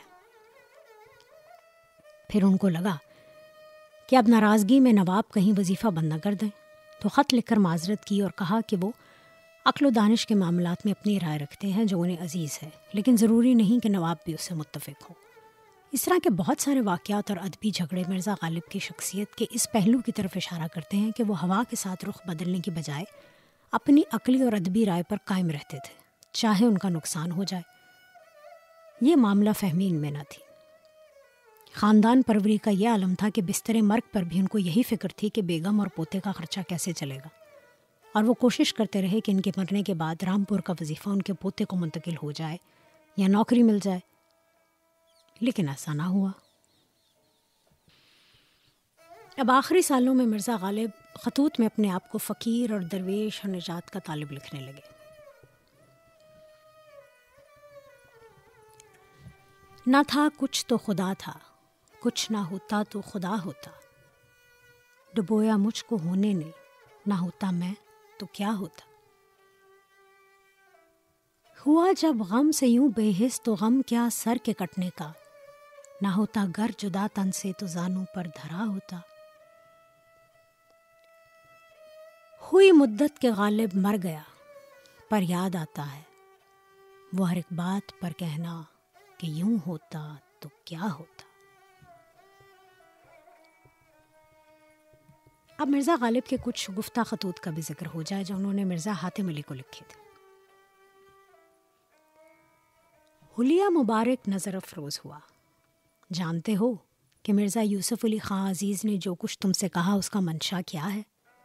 फिर उनको लगा कि अब नाराज़गी में नवाब कहीं वजीफ़ा बंद न कर दें, तो ख़त लिखकर माजरत की और कहा कि वो अक्ल व दानिश के मामलात में अपनी राय रखते हैं जो उन्हें अजीज़ है, लेकिन ज़रूरी नहीं कि नवाब भी उससे मुत्तफ़िक हो। इस तरह के बहुत सारे वाक़यात और अदबी झगड़े मिर्ज़ा गालिब की शख्सियत के इस पहलू की तरफ इशारा करते हैं कि वो हवा के साथ रुख बदलने की बजाय अपनी अकली और अदबी राय पर कायम रहते थे, चाहे उनका नुकसान हो जाए। ये मामला फहमी इनमें न थी। ख़ानदान परवरी का यह आलम था कि बिस्तर मर्ग पर भी उनको यही फ़िक्र थी कि बेगम और पोते का ख़र्चा कैसे चलेगा, और वो कोशिश करते रहे कि इनके मरने के बाद रामपुर का वजीफ़ा उनके पोते को मुंतकिल हो जाए या नौकरी मिल जाए, लेकिन ऐसा ना हुआ। अब आखिरी सालों में मिर्ज़ा गालिब खतूत में अपने आप को फ़कीर और दरवेश और निजात का तालिब लिखने लगे। ना था कुछ तो खुदा था, कुछ ना होता तो खुदा होता, डुबोया मुझको होने ने, ना होता मैं तो क्या होता। हुआ जब गम से यूं बेहिस तो गम क्या सर के कटने का, ना होता गर जुदा तन से तो जानू पर धरा होता। हुई मुद्दत के गालिब मर गया, पर याद आता है वो हर एक बात पर कहना कि यूं होता तो क्या होता। अब मिर्ज़ा गालिब के कुछ गुफ्ता खतूत का भी जिक्र हो जाए जो उन्होंने मिर्ज़ा हातिम अली को लिखे थे। हुलिया मुबारक नज़र अफरोज़ हुआ। जानते हो कि मिर्ज़ा यूसुफ अली ख़ां अज़ीज़ ने जो कुछ तुमसे कहा उसका मंशा क्या है?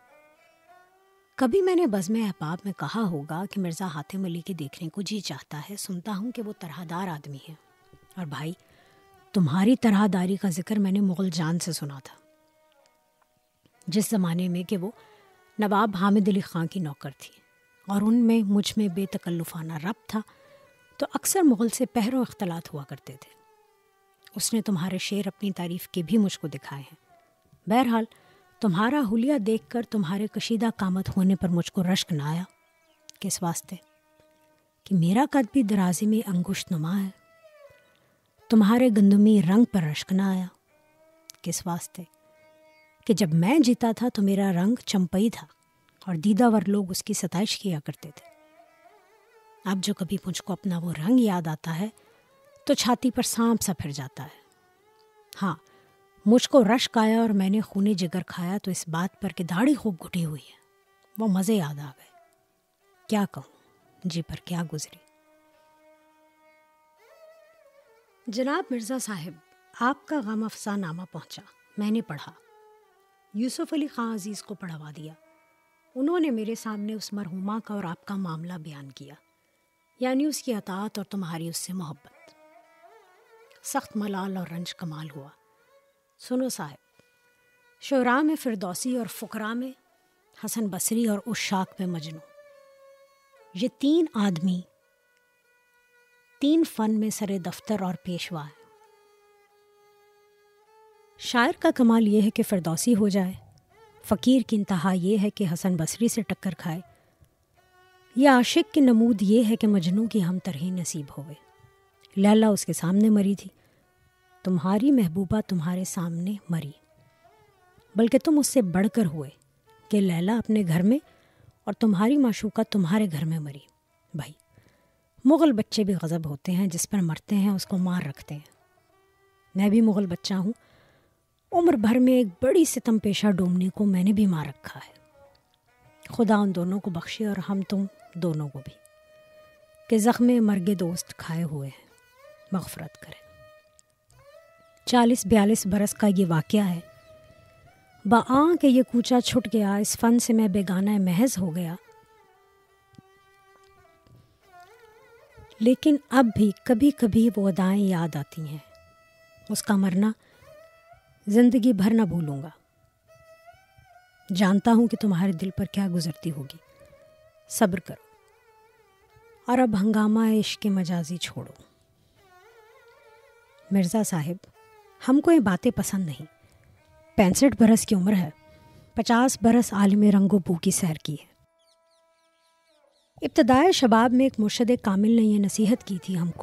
कभी मैंने बज़्म अहबाब में कहा होगा कि मिर्ज़ा हातिम अली के देखने को जी चाहता है। सुनता हूँ कि वो तरहदार आदमी है और भाई तुम्हारी तरहदारी का जिक्र मैंने मुग़ल जान से सुना था, जिस ज़माने में कि वो नवाब हामिद अली ख़ान की नौकर थी और उनमें मुझ में बेतकल्लुफ़ाना रब्त था, तो अक्सर मुग़ल से पहरों इख्तलात हुआ करते थे। उसने तुम्हारे शेर अपनी तारीफ़ के भी मुझको दिखाए हैं। बहरहाल तुम्हारा हुलिया देखकर तुम्हारे कशीदा कामत होने पर मुझको रश्क न आया। किस वास्ते? कि मेरा कद भी दराजी में अंगुष्ठ नुमा है। तुम्हारे गंदुमी रंग पर रश्क न आया। किस वास्ते? कि जब मैं जीता था तो मेरा रंग चंपई था और दीदावर लोग उसकी सताइश किया करते थे। अब जो कभी मुझको अपना वो रंग याद आता है तो छाती पर सांप सा फिर जाता है। हाँ, मुझको रश्क आया और मैंने खूने जिगर खाया तो इस बात पर कि दाढ़ी खूब घुटी हुई है, वो मज़े याद आ गए। क्या कहूँ, जी पर क्या गुजरी। जनाब मिर्ज़ा साहिब, आपका गम अफ़सा नामा पहुँचा। मैंने पढ़ा, यूसुफ अली ख़ान अजीज़ को पढ़वा दिया। उन्होंने मेरे सामने उस मरहुमा का और आपका मामला बयान किया, यानी उसकी अताअत और तुम्हारी उससे मोहब्बत। सख्त मलाल और रंज कमाल हुआ। सुनो साहिब, शुरा में फिरदौसी और फ़ुकरा में हसन बसरी और उशाक में मजनू, ये तीन आदमी तीन फ़न में सरे दफ्तर और पेशवा है। शायर का कमाल ये है कि फिरदौसी हो जाए, फ़कीर की इंतहा ये है कि हसन बसरी से टक्कर खाए, या आशिक की नमूद ये है कि मजनू की हम तरही नसीब होवे। लैला उसके सामने मरी थी, तुम्हारी महबूबा तुम्हारे सामने मरी, बल्कि तुम उससे बढ़कर हुए कि लैला अपने घर में और तुम्हारी माशूका तुम्हारे घर में मरी। भाई, मुग़ल बच्चे भी गज़ब होते हैं, जिस पर मरते हैं उसको मार रखते हैं। मैं भी मुग़ल बच्चा हूँ, उम्र भर में एक बड़ी सितम पेशा डोमनी को मैंने भी मार रखा है। खुदा उन दोनों को बख्शे और हम तुम दोनों को भी, कि ज़ख्मे मर्गे दोस्त खाए हुए हैं, मग़फ़रत करें। चालीस बयालीस बरस का ये वाक़या है। बाआं के ये कूचा छुट गया, इस फ़न से मैं बेगाना महज हो गया। लेकिन अब भी कभी कभी वो अदाएं याद आती हैं। उसका मरना ज़िंदगी भर न भूलूंगा। जानता हूँ कि तुम्हारे दिल पर क्या गुजरती होगी। सब्र करो और अब हंगामा इश्क मजाजी छोड़ो। मिर्ज़ा साहिब, हमको ये बातें पसंद नहीं। पैंसठ बरस की उम्र है, पचास बरस आलिम रंगो बू की सैर की है। इब्तदाए शबाब में एक मुर्शद कामिल ने यह नसीहत की थी हमको,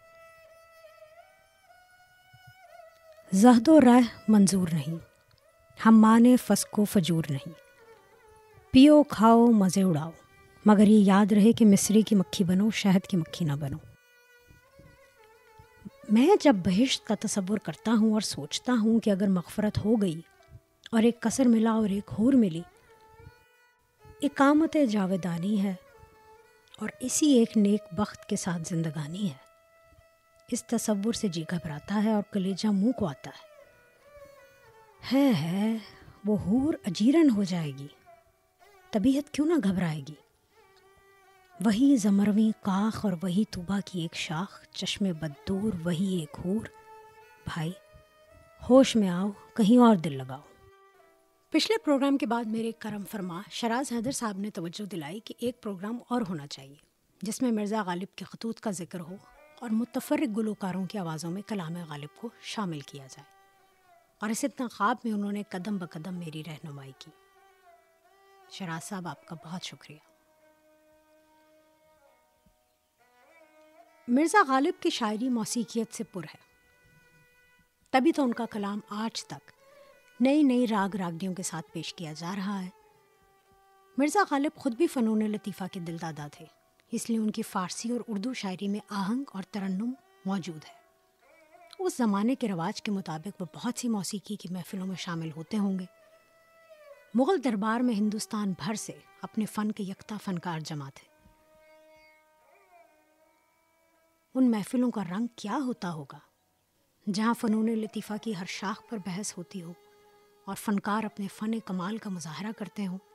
ज़हदो राह मंजूर नहीं, हम माने फस्को फजूर नहीं, पियो खाओ मज़े उड़ाओ, मगर ये याद रहे कि मिस्री की मक्खी बनो, शहद की मक्खी ना बनो। मैं जब बहिश्त का तसव्वुर करता हूँ और सोचता हूँ कि अगर मग़फ़रत हो गई और एक कसर मिला और एक हूर मिली, इकामत जावेदानी है और इसी एक नेक बख्त के साथ जिंदगानी है। इस तसव्वुर से जी घबराता है और कलेजा मुंह को आता है। है है वो हूर अजीरन हो जाएगी, तबीयत क्यों ना घबराएगी। वही ज़मरवी काख और वही तूबा की एक शाख, चश्मे बद्दूर वही एक हूर। भाई होश में आओ, कहीं और दिल लगाओ। पिछले प्रोग्राम के बाद मेरे करम फरमा शराज हैदर साहब ने तवज्जो दिलाई कि एक प्रोग्राम और होना चाहिए जिसमें मिर्ज़ा गालिब के खतूत का जिक्र हो और मुतफ़र्रिक़ गुलकारों की आवाज़ों में कलाम गालिब को शामिल किया जाए। और इस इंतख़ाब में उन्होंने कदम ब कदम मेरी रहनुमाई की। शराज साहब, आपका बहुत शुक्रिया। मिर्ज़ा गालिब की शायरी मौसीकियत से पुर है, तभी तो उनका कलाम आज तक नई नई राग रागनियों के साथ पेश किया जा रहा है। मिर्ज़ा गालिब खुद भी फ़नून लतीफ़ा के दिलदादा थे, इसलिए उनकी फ़ारसी और उर्दू शायरी में आहंग और तरन्नुम मौजूद है। उस ज़माने के रवाज के मुताबिक वो बहुत सी मौसीकी की महफ़िलों में शामिल होते होंगे। मुग़ल दरबार में हिंदुस्तान भर से अपने फ़न के यकता फ़नकार जमा थे। उन महफ़िलों का रंग क्या होता होगा जहाँ फ़नून लतीफ़ा की हर शाख पर बहस होती हो और फ़नकार अपने फ़न कमाल का मुज़ाहरा करते हों।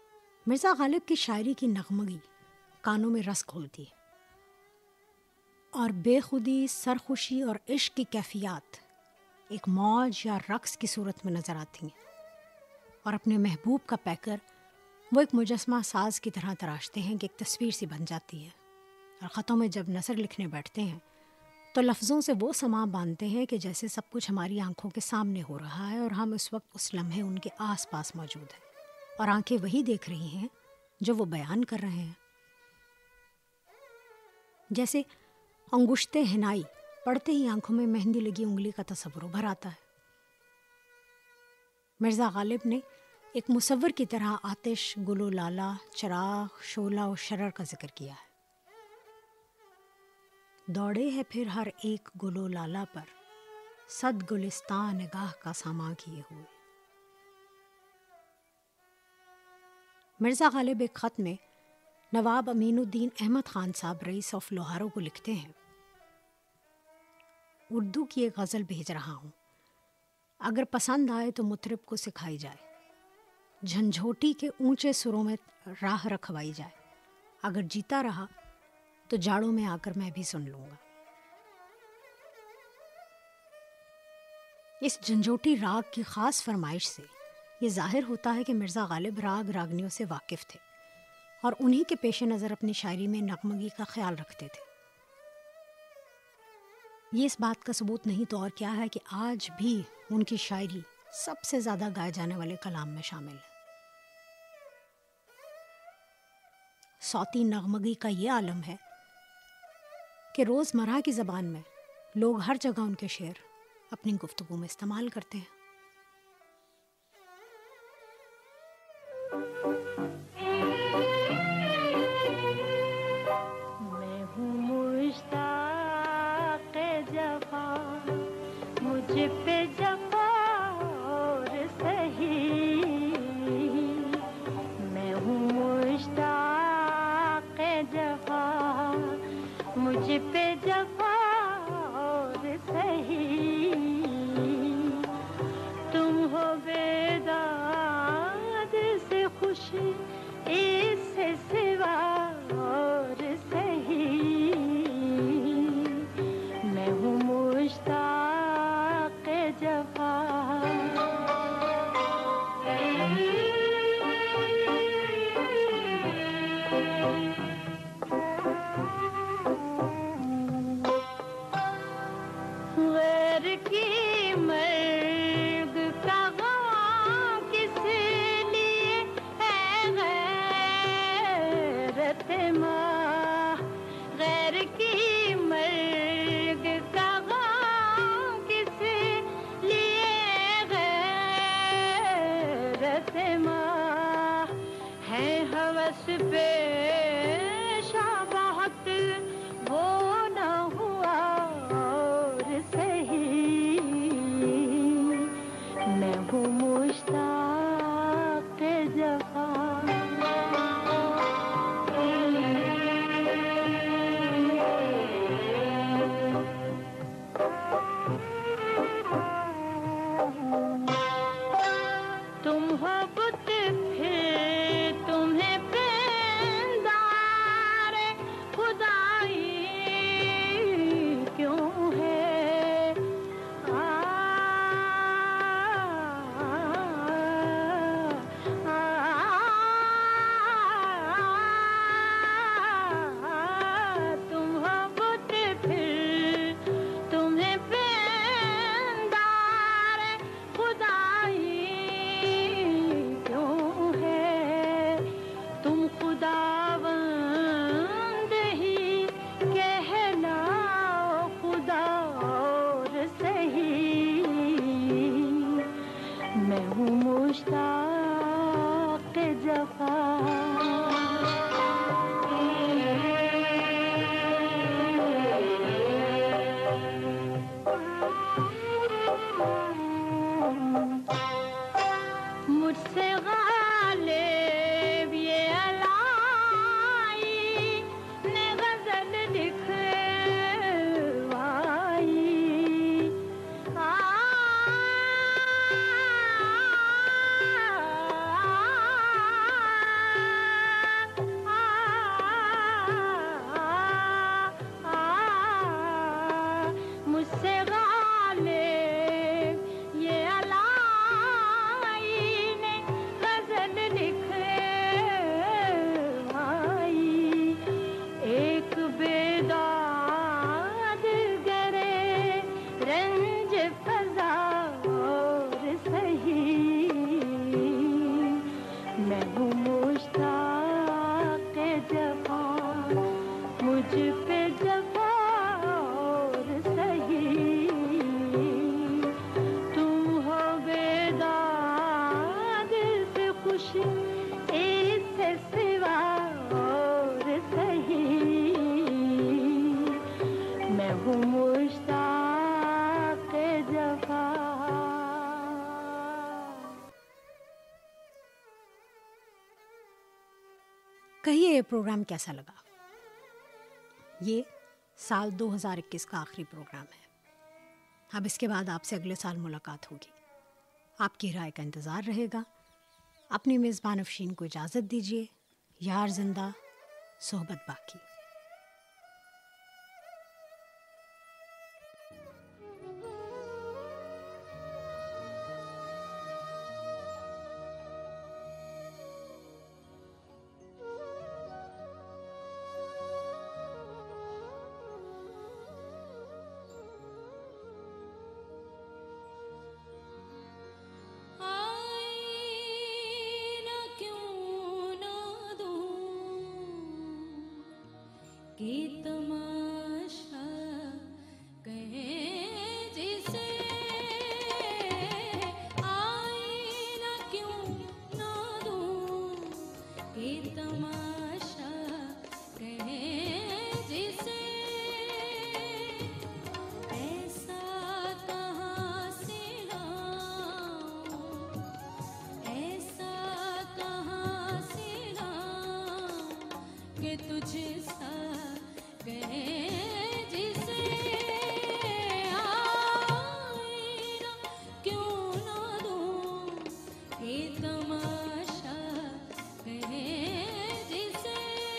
मिर्ज़ा गालिब की शायरी की नगमगी कानों में रस घोलती है और बेखुदी, सरखुशी और इश्क की कैफियत एक मौज या रक्स की सूरत में नज़र आती हैं, और अपने महबूब का पैकर वो एक मुजस्मा साज की तरह तराशते हैं कि एक तस्वीर सी बन जाती है। और ख़तों में जब नसर लिखने बैठते हैं तो लफ्ज़ों से वो समा बांधते हैं कि जैसे सब कुछ हमारी आंखों के सामने हो रहा है और हम इस वक्त उस लम्हे उनके आस पास मौजूद हैं, और आंखें वही देख रही हैं जो वो बयान कर रहे हैं। जैसे अंगुश्ते हिनाई पढ़ते ही आंखों में मेहंदी लगी उंगली का तस्वुर उभर आता है। मिर्ज़ा गालिब ने एक मुसव्वर की तरह आतिश, गुलो लाला, चराग, शोला और शरर का जिक्र किया है। दौड़े है फिर हर एक गुलो लाला पर, सद गुलिस्तान निगाह का सामा किए हुए। मिर्ज़ा गालिब एक ख़त में नवाब अमीनुद्दीन अहमद ख़ान साहब रईस ऑफ लोहारों को लिखते हैं, उर्दू की एक गज़ल भेज रहा हूँ, अगर पसंद आए तो मुतरिब को सिखाई जाए, झंझोटी के ऊंचे सुरों में राह रखवाई जाए, अगर जीता रहा तो जाड़ों में आकर मैं भी सुन लूँगा। इस झंझोटी राग की ख़ास फरमाइश से ये जाहिर होता है कि मिर्ज़ा गालिब राग रागनियों से वाकिफ़ थे और उन्हीं के पेश नज़र अपनी शायरी में नगमगी का ख्याल रखते थे। ये इस बात का सबूत नहीं तो और क्या है कि आज भी उनकी शायरी सबसे ज़्यादा गाए जाने वाले कलाम में शामिल है। सौती नगमगी का ये आलम है कि रोज़मर्रा की ज़बान में लोग हर जगह उनके शेर अपनी गुफ्तगू में इस्तेमाल करते हैं। मैं हूँ मुश्ताक़ जफ़ा, मुझ पे जफ़ा और सही, मैं हूँ मुश्ताक़ जफ़ा, मुझ पे जफ़ा और सही, तुम हो बेदाद से खुशी इससे सिवा और सही, मैं हूँ मुश्ताक़ जफ़ा। गैर की मर्ग का गम किस लिए है गैरत माँ, गैर की मर्ग का गम किस लिए गैरत माँ, है हवस पे शाबाहत वो न हुआ और सही, मैं हूँ मुश्ताक़ जफ़ा। तुम हो बुत फिर तुम्हें पेंदार खुदाई क्यों है, आ, आ, आ, तुम हो बुत फिर तुम्हें पेंदार प्रोग्राम कैसा लगा? ये साल दो हज़ार इक्कीस का आखिरी प्रोग्राम है। अब इसके बाद आपसे अगले साल मुलाकात होगी। आपकी राय का इंतज़ार रहेगा। अपनी मेज़बान अफशीन को इजाज़त दीजिए। यार जिंदा, सोहबत बाकी। कि तमाशा कहें जिसे आईना क्यों ना दूं, कि तमाशा कहें जिसे ऐसा कहाँ से लाऊं, ऐसा कहाँ से लाऊं कि तुझे सा कहें जिसे आईना क्यों ना दूं, कि तमाशा कहें जिसे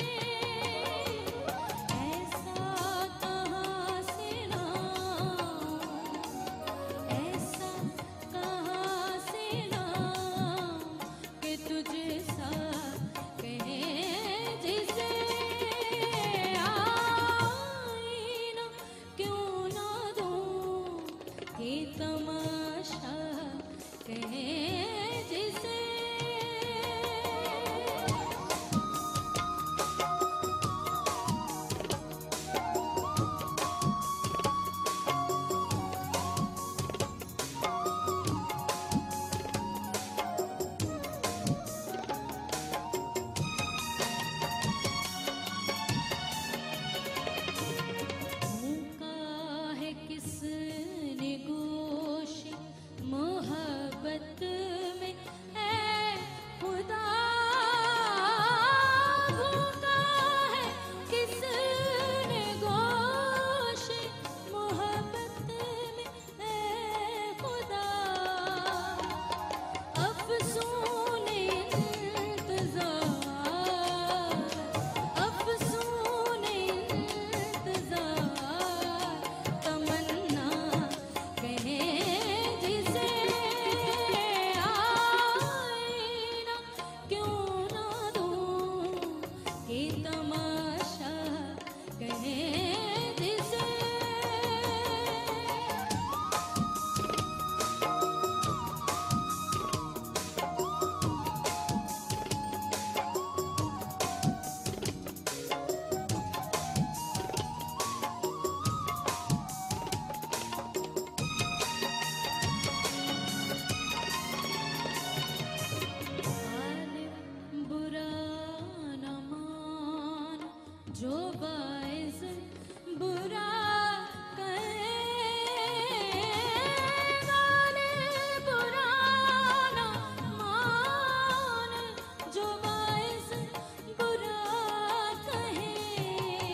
ऐसा कहाँ से लाऊं, ऐसा कहाँ से लाऊं कि तुझे सा कहें जिसे तमाशा कहें जिसे। मोहब्बत में है खुदा, भूखा है किसने गोश, मोहब्बत में है खुदा, अफ़सून इंतज़ार, अफ़सून इंतज़ार, तमन्ना कहें जो बाइज़ बुरा कहे, गाने बुरा ना मान, जो बाइज़ बुरा कहे,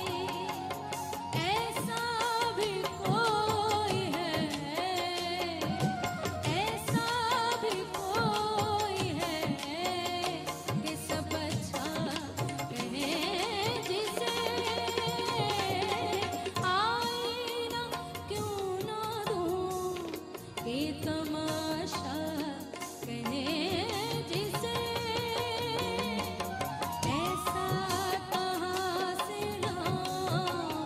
ऐसा भी कोई है, ऐसा भी कोई है कि सब अच्छा कहे जिसे आईना क्यों ना दूं, कि तमाशा कहें जिसे ऐसा कहाँ से लाऊं,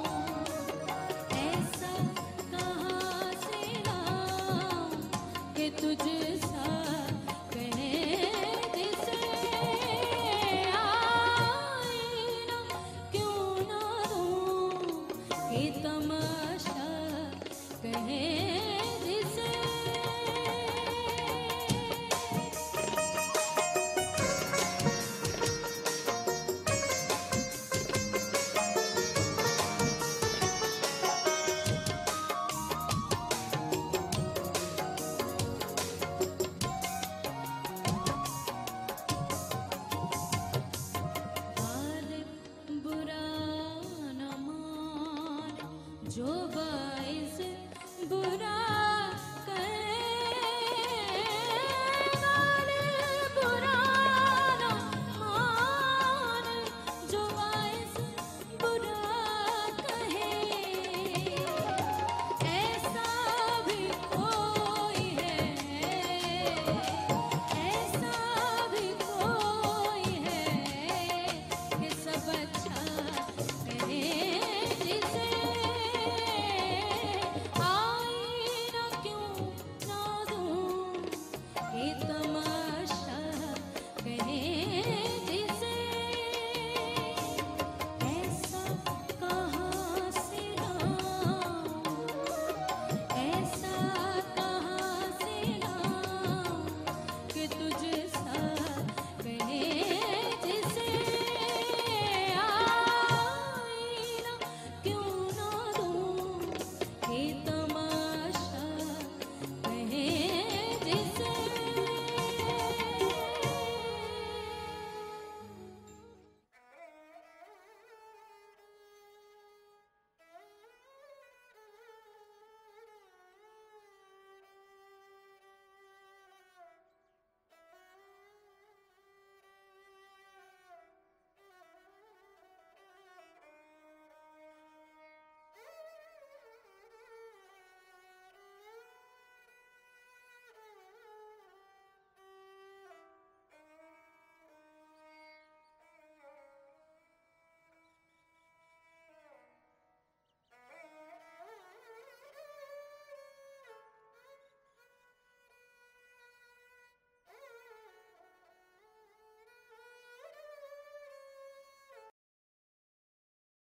ऐसा कहाँ से लाऊं कि तुझसे